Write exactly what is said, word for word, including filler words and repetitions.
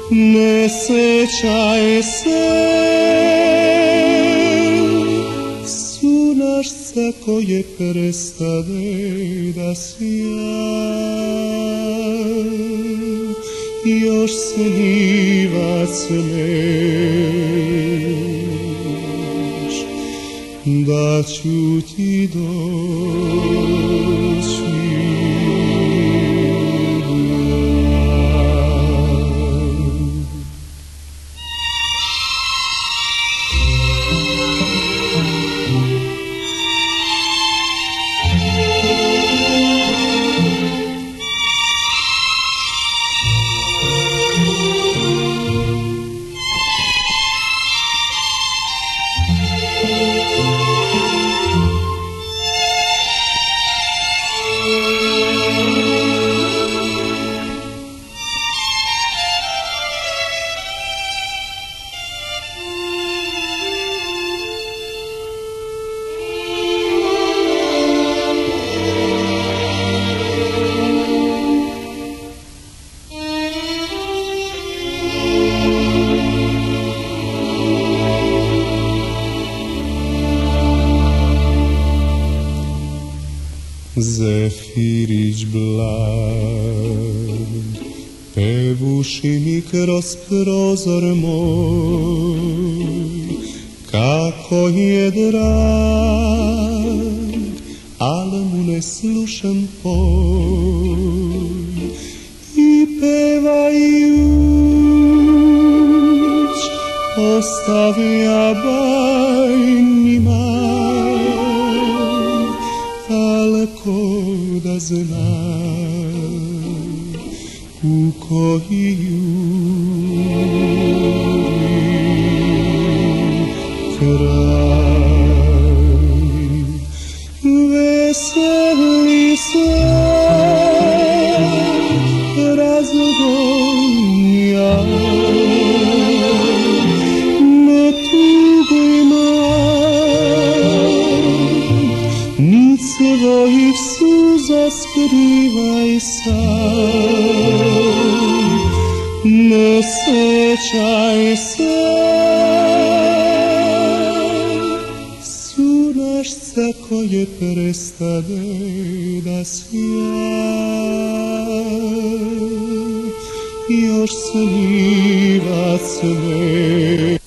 ne sećaj se sunašca koje prestade da sja, još snivac neš, da ću ti doći. Zefirić blag pevuši mi kroz prozor moj, kako je drag, al mu ne slušam poj i pevajuć ostavlja bajnima, ko da zna u koji juri kraj. Veseli se razgonja, ne tuguj ni svojih suza skrivaj sam, ne sećaj se sunašca koje prestade da sja, još snivac ne